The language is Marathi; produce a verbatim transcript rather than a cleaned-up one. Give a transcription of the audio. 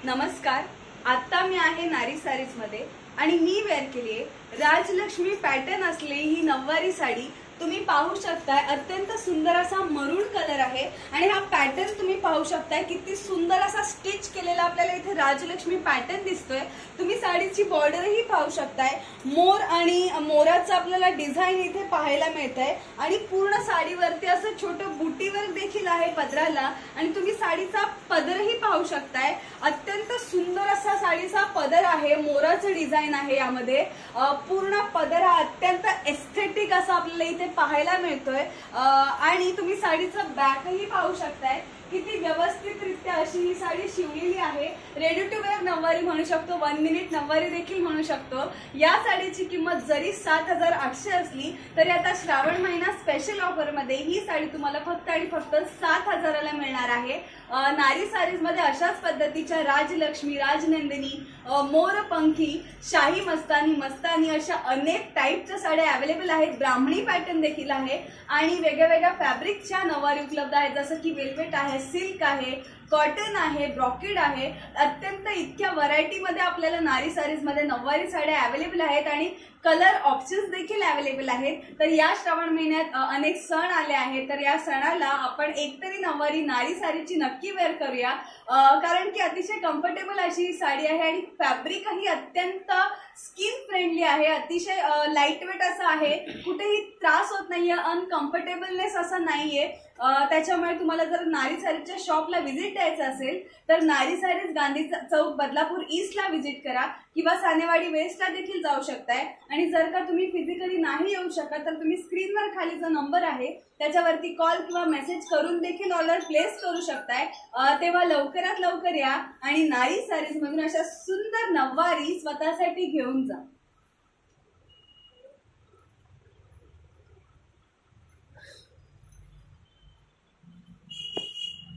नमस्कार. आता मी आहे नारी सारीज मध्ये आणि मी वेअर केली आहे राजलक्ष्मी पॅटर्न असलेली ही नववारी साडी. तुम्ही पाहू शकताय अत्यंत सुंदर असा मरून कलर आहे आणि हा पॅटर्न तुम्ही पाहू शकताय किती सुंदर असा स्टिच केलेला आपल्याला इथे राजलक्ष्मी पॅटर्न दिसतोय. तुम्ही साडीची बॉर्डरही पाहू शकताय. मोर आणि मोराचं आपल्याला डिझाईन इथे पाहायला मिळतंय आणि पूर्ण साडीवरती असं छोटं बुटीवर देखील आहे पदराला आणि तुम्ही साडीचा पदरही पाहू शकताय. अत्यंत सुंदर असा साडीचा पदर आहे. मोराचं डिझाईन आहे यामध्ये. पूर्ण पदर हा अत्यंत एस्थेटिक असा आपल्याला इथे पाहायला मिळतोय आणि तुम्ही साडीचं बॅकही पाहू शकताय. किती व्यवस्थितरित्या अशी ही साडी शिवलेली आहे. रेडी टू वेअर नववारी म्हणू शकतो, वन मिनिट नववारी देखील म्हणू शकतो. या साडीची किंमत जरी सात हजार आठशे असली तरी आता श्रावण महिना स्पेशल ऑफर मध्ये ही साडी तुम्हाला फक्त आणि फक्त सात हजाराला मिळणार आहे. नारी सारीज मध्ये अशाच पद्धतीच्या राजलक्ष्मी, राजनंदिनी, मोरपंखी, शाही मस्तानी, मस्तानी अशा अनेक टाईपच्या साड्या अवेलेबल आहेत. ब्राह्मणी पॅटर्न देखील आहे आणि वेगळ्या वेगळ्या फॅब्रिकच्या नववारी उपलब्ध आहेत, जसं की वेल्वेट आहे, सिल्क आहे, कॉटन आहे, ब्रॉकेड आहे. अत्यंत इतक्या व्हरायटी मध्ये आपल्याला नारी सारीज मध्ये नववारी साड्या अवेलेबल आहेत आणि कलर ऑप्शन्स देखील अवेलेबल आहेत. तर या श्रावण महिन्यात अनेक सण आले आहेत, तर या सणाला आपण एकतरी नववारी नारी साडीची नक्की वेअर करूया, कारण की अतिशय कम्फर्टेबल अशी ही साडी आहे आणि फॅब्रिकही अत्यंत स्किन फ्रेंडली आहे. अतिशय लाईट वेट असं आहे, कुठेही त्रास होत नाहीये, अनकम्फर्टेबलनेस असं नाहीये. त्याच्यामुळे तुम्हाला जर नारी सारीजच्या शॉपला व्हिजिट द्यायचं असेल तर नारी सारीज गांधी चौक बदलापूर ईस्टला व्हिजिट करा किंवा सानेवाडी वेस्टला देखील जाऊ शकताय. आणि जर का तुम्ही फिजिकली नाही येऊ शकत तर तुम्ही स्क्रीनवर खाली जो नंबर आहे त्याच्यावरती कॉल किंवा मेसेज करून देखील ऑर्डर प्लेस करू शकताय. तेव्हा लवकरात लवकर या आणि नारी सारीज मधून अशा सुंदर नववारी स्वतःसाठी घेऊन जा.